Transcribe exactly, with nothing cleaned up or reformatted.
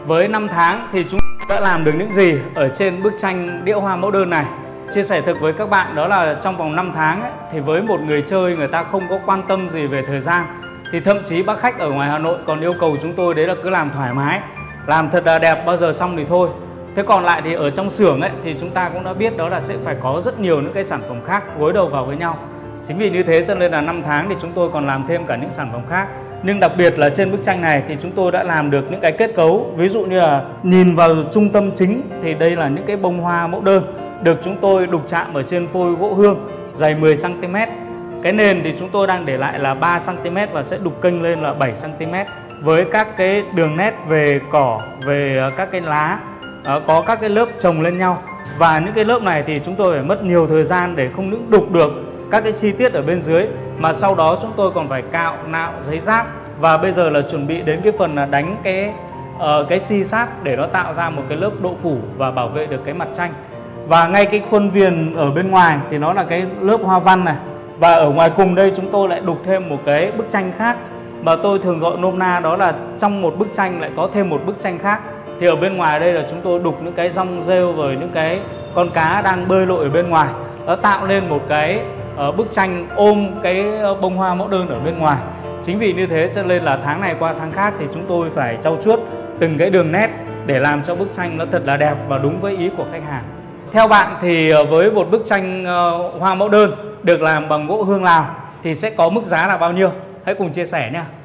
với năm tháng thì chúng đã làm được những gì ở trên bức tranh đĩa hoa mẫu đơn này. Chia sẻ thực với các bạn đó là trong vòng năm tháng ấy, thì với một người chơi người ta không có quan tâm gì về thời gian, thì thậm chí bác khách ở ngoài Hà Nội còn yêu cầu chúng tôi đấy là cứ làm thoải mái, làm thật là đẹp, bao giờ xong thì thôi. Thế còn lại thì ở trong xưởng ấy thì chúng ta cũng đã biết đó là sẽ phải có rất nhiều những cái sản phẩm khác gối đầu vào với nhau. Chính vì như thế cho nên là năm tháng thì chúng tôi còn làm thêm cả những sản phẩm khác. Nhưng đặc biệt là trên bức tranh này thì chúng tôi đã làm được những cái kết cấu, ví dụ như là nhìn vào trung tâm chính thì đây là những cái bông hoa mẫu đơn được chúng tôi đục chạm ở trên phôi gỗ hương dày mười xăng ti mét. Cái nền thì chúng tôi đang để lại là ba xăng ti mét và sẽ đục kênh lên là bảy xăng ti mét với các cái đường nét về cỏ, về các cái lá, có các cái lớp chồng lên nhau. Và những cái lớp này thì chúng tôi phải mất nhiều thời gian để không những đục được các cái chi tiết ở bên dưới, mà sau đó chúng tôi còn phải cạo, nạo, giấy giáp. Và bây giờ là chuẩn bị đến cái phần là đánh cái uh, cái xi sát để nó tạo ra một cái lớp độ phủ và bảo vệ được cái mặt tranh. Và ngay cái khuôn viền ở bên ngoài thì nó là cái lớp hoa văn này. Và ở ngoài cùng đây chúng tôi lại đục thêm một cái bức tranh khác, mà tôi thường gọi nôm na đó là trong một bức tranh lại có thêm một bức tranh khác. Thì ở bên ngoài đây là chúng tôi đục những cái rong rêu rồi những cái con cá đang bơi lội ở bên ngoài. Nó tạo lên một cái uh, bức tranh ôm cái bông hoa mẫu đơn ở bên ngoài. Chính vì như thế cho nên là tháng này qua tháng khác thì chúng tôi phải trau chuốt từng cái đường nét để làm cho bức tranh nó thật là đẹp và đúng với ý của khách hàng. Theo bạn thì với một bức tranh uh, hoa mẫu đơn được làm bằng gỗ hương Lào thì sẽ có mức giá là bao nhiêu? Hãy cùng chia sẻ nhé.